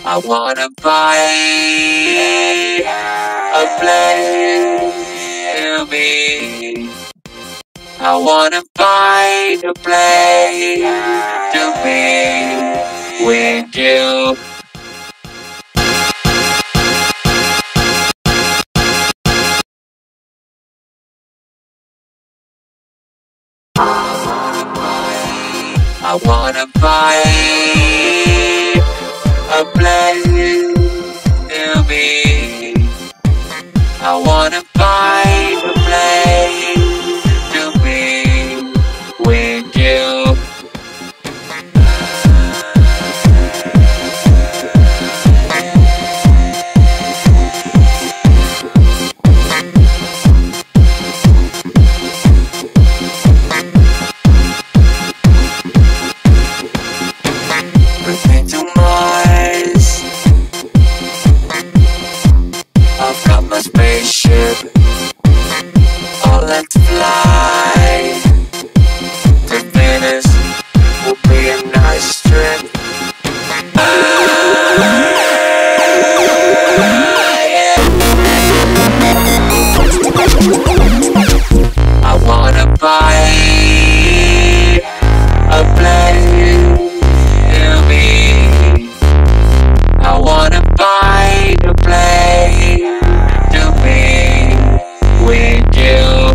I wanna buy a plane to me. I wanna buy the plane to be with you. I wanna buy a plane to me. I wanna buy the plane to be with you. Bring me to Mars. I've got my spaceship. Oh, let's fly to Venus. Will be a nice trip. I wanna buy a plane to me. I wanna buy the plane to be with you.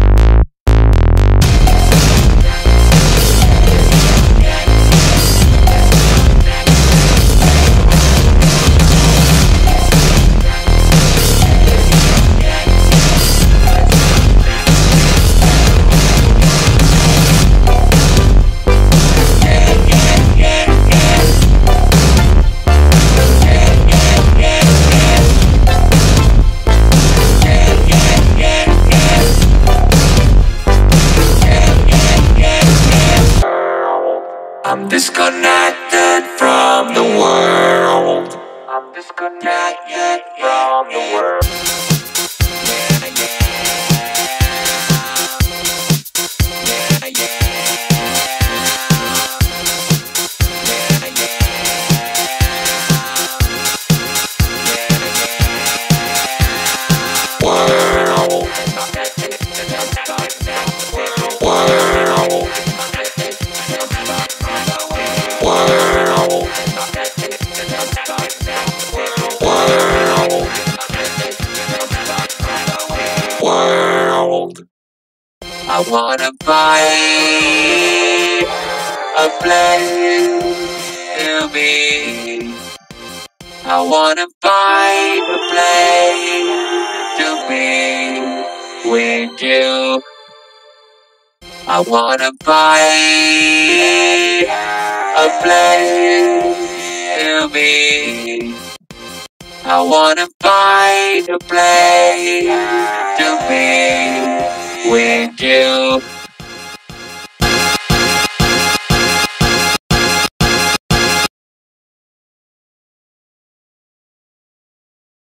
I'm disconnected from the world. I'm disconnected from the world. I wanna buy a plane to me. I wanna buy the plane to be with you. I wanna buy a plane to me. I wanna buy the plane to be with you.